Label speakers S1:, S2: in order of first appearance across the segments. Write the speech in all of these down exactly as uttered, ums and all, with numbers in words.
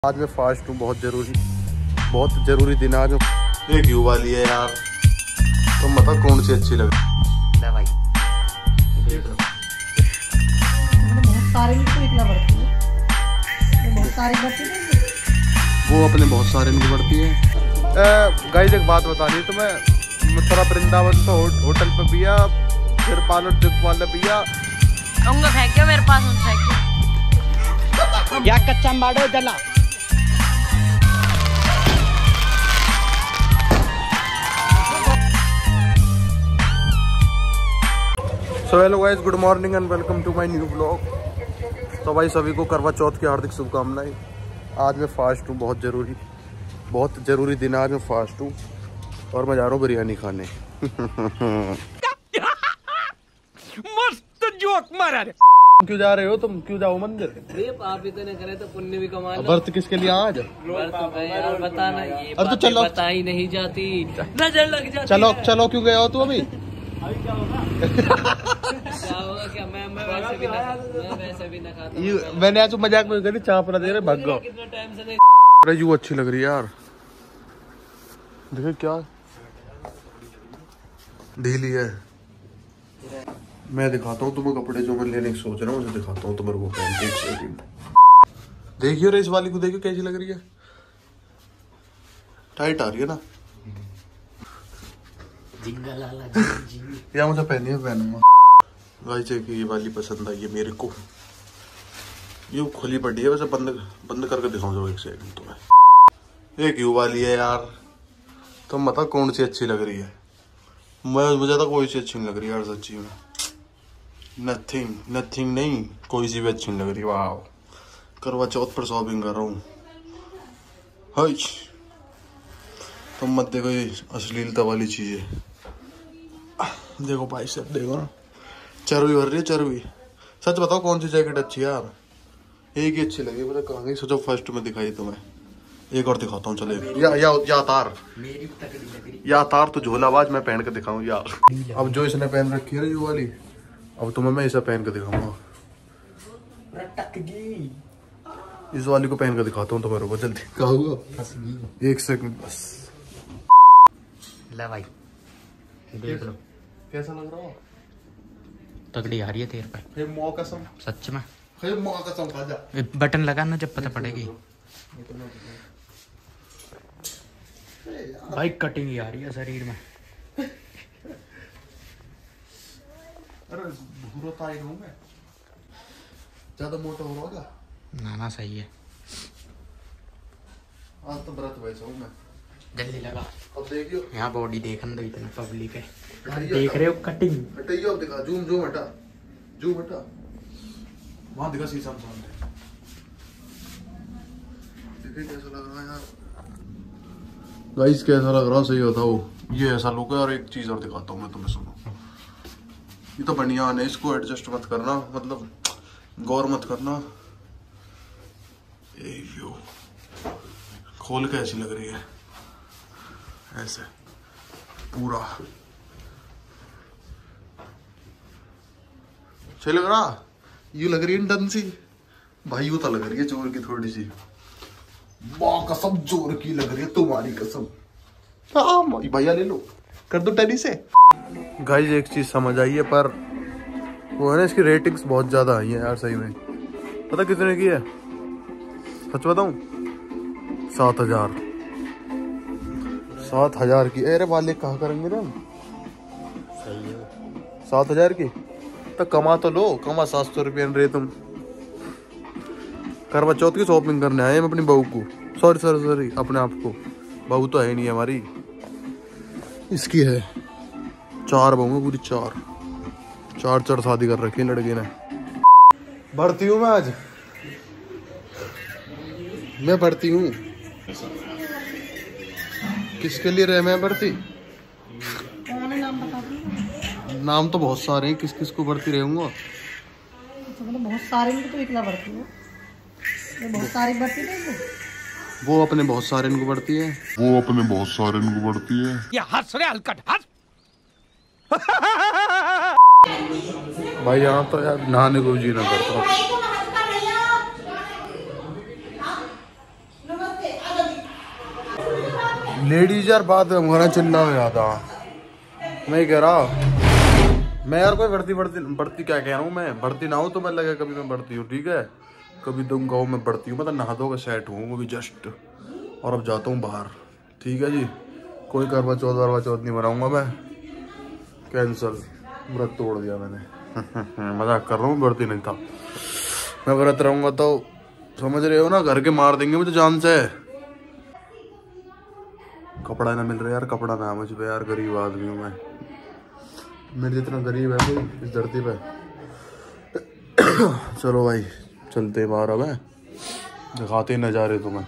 S1: आज मैं फास्ट हूँ, बहुत जरूरी बहुत जरूरी दिन आज। ये क्यों वाली है यार, तो मतलब कौन सी अच्छी लग
S2: भाई बहुत सारे इनको इतना बढ़ती है, बहुत सारी बढ़ती है,
S1: वो अपने बहुत सारे इनको बढ़ती है। गाइस एक बात बतानी तो मैं मथुरा वृंदावन तो हो, होटल पे पिया, फिर पार्लर ट्रिप वाला पिया।
S3: उंगली फेंक के मेरे पास उन फेंक
S2: या कच्चा मारो जला।
S1: So hello guys, good morning and welcome to my new blog. तो भाई सभी को करवा चौथ की हार्दिक शुभकामनाएं। आज मैं फास्ट हूँ, बहुत ज़रूरी बहुत ज़रूरी दिन आज मैं फास्ट हूँ और मैं जा रहा हूँ बिरयानी खाने।
S4: मस्त जोक मारा रे।
S1: क्यों जा रहे हो तुम, क्यों जाओ मंदिर?
S5: आप इतने करे तो पुण्य भी कमा लो।
S1: व्रत किसके लिए आज?
S5: यार बताना, ये
S1: अब तो चलो,
S5: पता ही नहीं जाती, नजर लग जाती।
S1: चलो चलो, क्यों गए हो तू अभी?
S5: क्या होगा क्या? मैं मैं वैसे भी ना मैं वैसे भी ना खाता।
S1: मैंने आज मजाक में करी, चाप ना दे रहे, भाग गो।
S5: कितना टाइम से नहीं।
S1: अरे यू अच्छी लग रही है यार, देखो क्या ढीली है। मैं दिखाता हूँ तुम्हें कपड़े जो मैं लेने की सोच रहा हूँ, उसे दिखाता हूँ तुम्हारे को पहन के। एक सेकंड देखियो रे, इस वाली को देखियो कैसी लग रही है, टाइट आ रही है ना। या मुझे पहनी है, पहनूंगा। भाई चाहिए ये वाली पसंद आई है मेरे को, ये खुली पड़ी है, वैसे बंद बंद करके दिखाऊंगा एक सेकंड तुम्हें। ये क्यों वाली है यार, तुम बताओ कौन सी अच्छी लग रही है? मैं मुझे तो कोई सी अच्छी नहीं लग रही यार, सच्ची में। नथिंग नथिंग नहीं, कोई सी भी अच्छी नहीं लग रही। वाह, करवा चौथ पर शॉपिंग कर रहा हूँ। हाय तुम मत देखो ये अश्लीलता वाली चीज है। देखो भाई साहब, देखो ना, चर्बी भर रही है चर्बी। सच बताओ कौन सी जैकेट अच्छी है यार? एक ही अच्छी लगी, मुझे कहाँ गई? सोचो फर्स्ट में दिखाई तुम्हें, एक और दिखाता हूँ। चले या या या तार या तार तो झोलाबाज, मैं पहन के दिखाऊं यार। अब जो इसने पहन रखी है जो वाली, अब तुम्हें मैं इसे पहन के दिखाऊंगा। इस वाली को पहन के दिखाता हूँ तुम्हारे को, जल्दी। क्या होगा? एक सेकंड बस।
S2: ले भाई देख लो
S1: कैसा लग रहा है?
S2: तगड़ी आ रही है तेरे पे।
S1: फिर मौ कसम,
S2: सच में
S1: फिर मौ कसम खा जा।
S2: बटन लगाना जब पता पड़ेगी। भाई कटिंग ही आ रही है शरीर में।
S1: अरे भूरा ताई हूँ मैं, ज्यादा मोटा हो रहा है
S2: ना ना सही है।
S1: आज तो व्रत वैसा हूँ मैं।
S2: जल्दी लगा,
S1: अब देखियो
S2: यहाँ बॉडी देखने दो, इतना पब्लिक है। देख रहे हो कटिंग?
S1: हटाइयो, अब दिखा, जूम जूम हटा, जूम हटा, वहां दिखा शीशा में सामने। देखिए कैसा लग रहा है यार गाइस, कैसा लग रहा है? सही बताओ, ये ऐसा लुक है। और एक चीज और दिखाता हूँ मैं तुम्हें, सुनो। ये तो बनियान है, इसको एडजस्ट मत करना, मतलब गौर मत करना। ए यो खोल के ऐसी लग रही है, ऐसे पूरा सही लग रहा। यू लग रही है डन सी भाई, यू तो लग रही है जोर की थोड़ी सी। माँ कसम जोर की लग रही है, तुम्हारी कसम। हाँ भैया ले लो, कर दो टेडी से। गाइस एक चीज समझ आई है, पर वो है ना, इसकी रेटिंग्स बहुत ज्यादा आई है यार सही में। पता कितने की है? सच बताऊं, सात हजार सात हजार की। अरे वाले कहा करेंगे ना हम?
S2: सही है।
S1: सात हजार की तो कमा तो लो, कमा सात सौ रुपये रहे तुम। करवा चौथ की शॉपिंग करने आए हम अपनी बहू को, सॉरी सॉरी सॉरी अपने आप को। बहू तो है नहीं हमारी, इसकी है। चार बहू है पूरी, चार चार चार शादी कर रखी है लड़के ने। भर्ती हूँ मैं आज, मैं भर्ती हूँ। किसके लिए रहे मैं भर्ती?
S2: नाम बता दो।
S1: नाम तो बहुत सारे हैं, किस किस को भर्ती रहूंगा?
S2: तो मतलब बहुत सारे इनको तो इतना बढ़ती है, बहुत सारी बढ़ती है।
S1: वो अपने बहुत सारे इनको बढ़ती है,
S6: वो अपने बहुत सारे इनको बढ़ती है।
S4: ये हंस रहे हलकट हंस।
S1: भाई यहाँ तो यार नहाने को जी ना करता। लेडीज यार बात हमारा चिल्ला में आता मैं कह रहा मैं यार कोई बढ़ती बढ़ती बढ़ती क्या कह रहा हूँ मैं बढ़ती ना हूँ तो मैं लगे कभी मैं बढ़ती हूँ ठीक है कभी तुम कहो मैं बढ़ती हूँ मतलब नहा धो के सेट हूँ अभी जस्ट और अब जाता हूँ बाहर ठीक है जी कोई करवा चौथ वरवा चौथ नहीं बनाऊंगा मैं कैंसल व्रत तोड़ दिया मैंने मजाक कर रहा हूँ बढ़ती नहीं था मैं व्रत रहूंगा तो समझ रहे हो ना घर के मार देंगे मुझे जान से कपड़ा ना मिल रहा यार कपड़ा ना मुझ पे यार गरीब आदमी हूँ मैं मेरे जितना गरीब है कोई इस धरती पे चलो भाई चलते बाहर अब दिखाते नजारे तुम्हें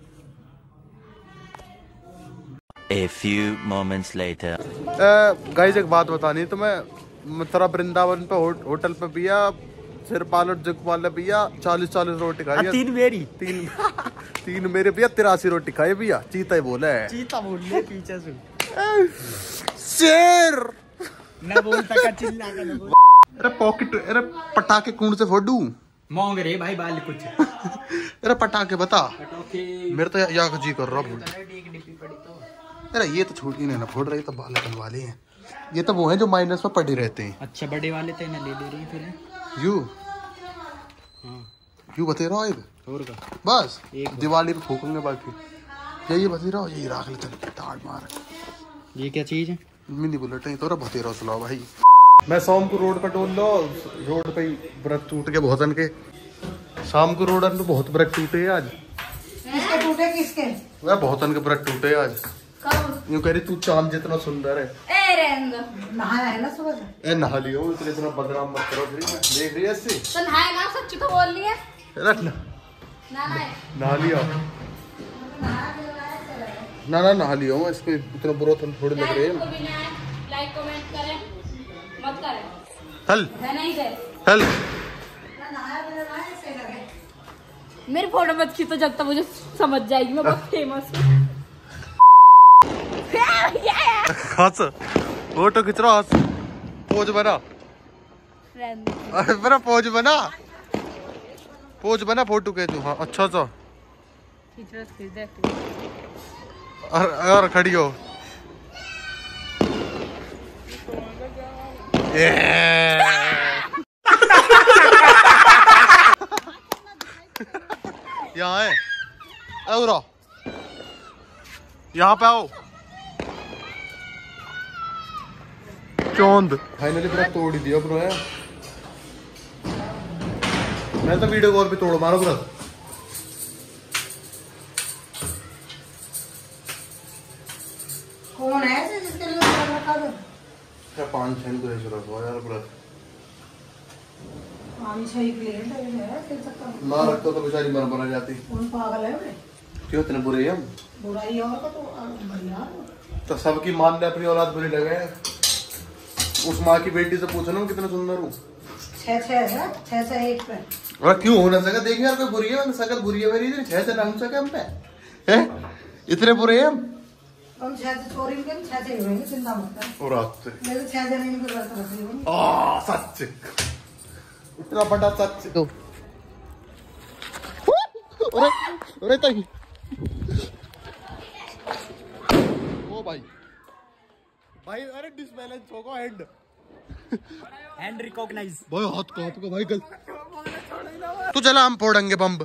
S7: A few moments later.
S1: Guys एक बात बतानी तुम्हें मथुरा वृंदावन पे होटल पे पिया सिर पालट जगपाल पिया चालीस चालीस रोटी खाई तीन मेरी तीन तीन मेरे पिया तिरासी रोटी खाई पिया चीता ही बोला है
S5: चीता बोल ले पीछे से
S1: शेर
S5: ना बोलता का चिल्ला का ना बोल
S1: अरे पॉकेट अरे पटाखे कौन से फोड़ू
S5: मांग रहे भाई बाल कुछ
S1: अरे पटाखे बता मेरे तो या जी कर रहा अरे ये तो छोटी नहीं ना फोड़ रही तो बाल अपन वाले हैं ये तो वो हैं जो माइनस में पड़े रहते हैं
S5: अच्छा बड़े वाले थे ना ले ले रही फिर
S1: यू
S5: हाँ
S1: यू बते रहो एक
S5: और का
S1: बस
S5: एक
S1: दिवाली पे फूकेंगे बाकी यही बते रहो यही राख ले चल टाट मार
S5: ये क्या चीज है
S1: मिनी बुलेट है तो बते रहो सुनाओ भाई मैं शाम को रोड पर टोल लो रोड पे व्रत टूट के बहुत के शाम को रोड पे बहुत व्रत टूटे आज
S2: किसके टूटे किसके
S1: वह बहुत के व्रत टूटे आज यूं कह रही तू चांद जितना सुंदर है
S3: ए रेंद
S2: नहाया है ना सुबह से
S1: ए नहा लियो इतने इतना बदनाम मत करो फिर मैं देख रही है इससे
S3: तो नहाए ना सच्ची तो बोल रही है
S1: रख ना
S3: ना ना
S1: नहा लिया ना ना नहा लिया हूँ इसको इतना बुरा तो थोड़ी लग रही है
S3: लाइक कमेंट करें मत करें
S1: हल
S3: मैं नहीं दे
S1: हल
S3: मेरी फोटो मत खींचो जब तक मुझे समझ जाएगी मैं बहुत फेमस हूँ
S1: हंस फोटो खिंच रहा हंस पोज बना मेरा पोज बना पोज बना फोटो के तू हाँ अच्छा सा
S3: खींच रहा खींच दे
S1: और, और खड़ी हो यहाँ है और यहाँ पे आओ चौंद फाइनली पूरा तोड़ ही दिया ब्रो है मैं तो वीडियो कॉल पे तोड़ मारो पूरा
S2: कौन है ऐसे जिसके लिए व्रत रखा था
S1: क्या पाँच छह को ऐसे रखो यार पूरा
S2: पानी छह के लिए है फिर सकता
S1: ना रखता तो बेचारी मर मर जाती
S2: कौन पागल है वे
S1: क्यों इतने बुरे हैं हम
S2: बुराई और का तो बढ़िया
S1: तो सबकी मान ने अपनी औलाद बुरी लगे उस माँ की बेटी से पूछो ना कितना सुंदर हूँ
S2: छह छह है छह छह एक पे
S1: और क्यों हो ना सका देख यार कोई बुरी है सकल बुरी है मेरी छह से रंग सके हम पे हैं इतने बुरे हैं हम
S2: हम छह से चोरी के छह से ही होंगे चिंता मत कर
S1: और रात से
S2: मेरे छह जने इनको व्रत रख लियो
S1: आ सच इतना बड़ा सच तो अरे अरे ताई ओ भाई भाई अरे डिसबैलेंस होगा हैंड
S5: हैंड रिकॉग्नाइज
S1: भाई हाथ को हाथ को भाई गल तू चला हम फोड़ेंगे बम्ब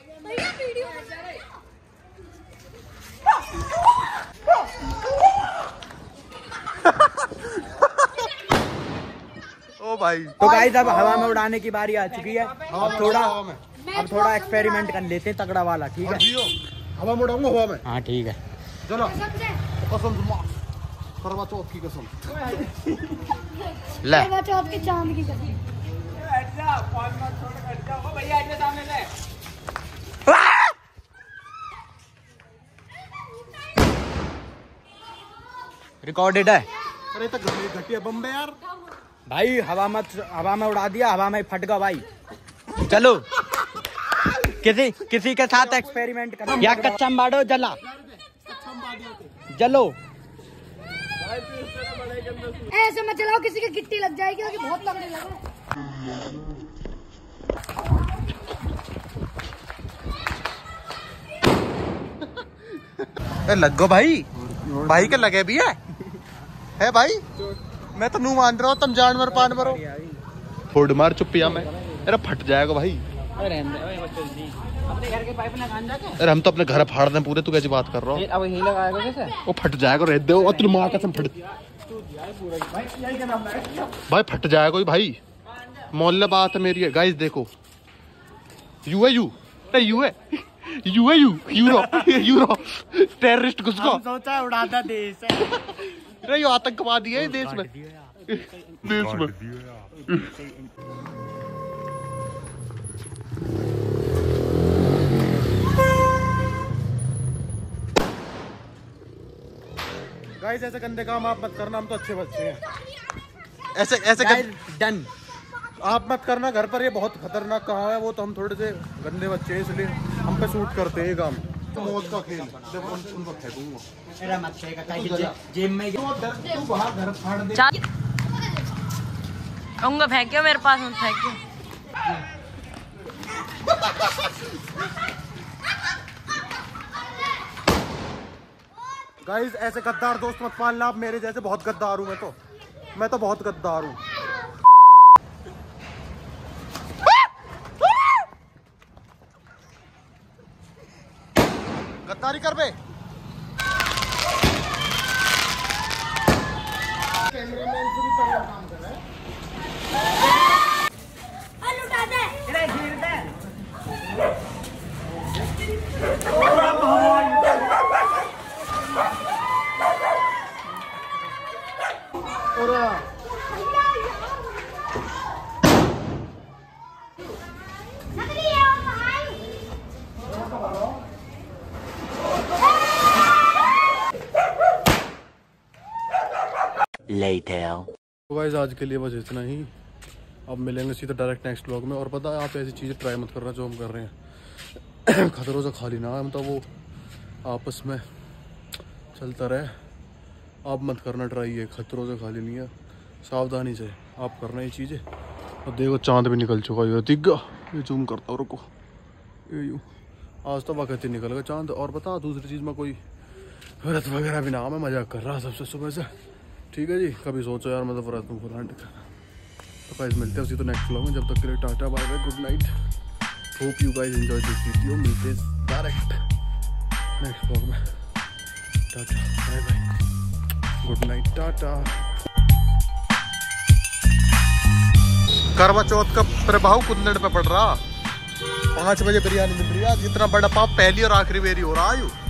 S1: ओ भाई
S5: तो गाइस अब हवा में उड़ाने की बारी आ चुकी है अब थोड़ा अब थोड़ा एक्सपेरिमेंट कर लेते हैं तगड़ा वाला ठीक है
S1: हवा में उड़ाऊंगा हवा में
S5: हाँ ठीक है
S1: चलो कसम करवा चौथ की कसम
S3: ले करवा चौथ के चांद की कसम
S5: रिकॉर्डेड है
S1: अरे तो घटिया बम्बे यार
S5: भाई हवा में हवा में उड़ा दिया हवा में फट गया भाई चलो किसी किसी के साथ एक्सपेरिमेंट करो या कच्चा बाड़ो जला जलो
S3: ऐसे मत चलाओ किसी की गिट्टी लग जाएगी क्योंकि बहुत तगड़े लगे
S1: लग गो भाई भाई के लगे भी है है भाई। मैं तो नू मान रहा हूँ, तुम जानवर पानवर हो। फोड़ मार चुप्पिया में, अरे फट जाएगा भाई।
S5: अपने घर के पाइप ना कान जाके।
S1: अरे हम तो अपने घर फाड़ दें पूरे, तू कैसी बात कर रहा हो?
S5: अब यही लगाएगा कैसे?
S1: वो फट जाएगा, रह दे। और तेरी माँ कसम फट भाई, फट जाएगा भाई। मोहल्ले बात है मेरी है। गाइस देखो, यू है यू यू है यू है यू यूरो यूरो टेररिस्ट घुसको
S5: सोचा उड़ाता देश है।
S1: अरे ये आतंकवादी है देश में, देश में। गाइस ऐसे गंदे काम आप मत करना, हम तो अच्छे बच्चे हैं। ऐसे ऐसे
S5: डन
S1: आप मत करना घर पर, ये बहुत खतरनाक काम है। वो तो हम थोड़े से गंदे बच्चे हैं इसलिए हम पे शूट करते हैं ये काम। मौत का खेल जब उनको फेंकूंगा
S5: मत फेंका जेब में तू बाहर घर फाड़ दे।
S3: कहूँगा फेंकियो, मेरे पास मत फेंकियो।
S1: गाइस ऐसे गद्दार दोस्त मत पालना आप मेरे जैसे। बहुत गद्दार हूँ मैं तो, मैं तो बहुत गद्दार हूँ। गद्दारी कर बे। कैमरामैन से भी पहले काम कर रहा है।
S7: Later.
S1: तो गाइस आज के लिए बस इतना ही। अब मिलेंगे सीधा डायरेक्ट नेक्स्ट व्लॉग में। और पता है आप ऐसी चीज़ें ट्राई मत करना जो हम कर रहे हैं। खतरों से खाली ना, हम तो वो आपस में चलता रहे। आप मत करना ट्राई, है खतरों से खाली नहीं है। सावधानी से आप करना ये चीज़ें। और देखो चांद भी निकल चुका है, दिग्गा ये जूम करता हूँ, रुको ये यूँ। आज तो वक्त ही निकल गया चांद। और बता दूसरी चीज़ में कोई व्रत वगैरह भी ना, मैं मजाक कर रहा सबसे सुबह से। ठीक है जी, कभी सोचो यार मतलब व्रत में फुलाने का। तो गाइस मिलते हैं उसी तो नेक्स्ट व्लॉग में। जब तक के लिए tata bye bye, good night. Hope you guys enjoy this video. मिलते हैं डायरेक्ट नेक्स्ट व्लॉग में। Tata bye bye, good night, tata. Karva Chauth का प्रभाव कुंदड़ पे पड़ रहा। पाँच बजे बिरयानी मिल रही है। जितना बड़ा पाप पहली और आखिरी बेरी हो रहा है।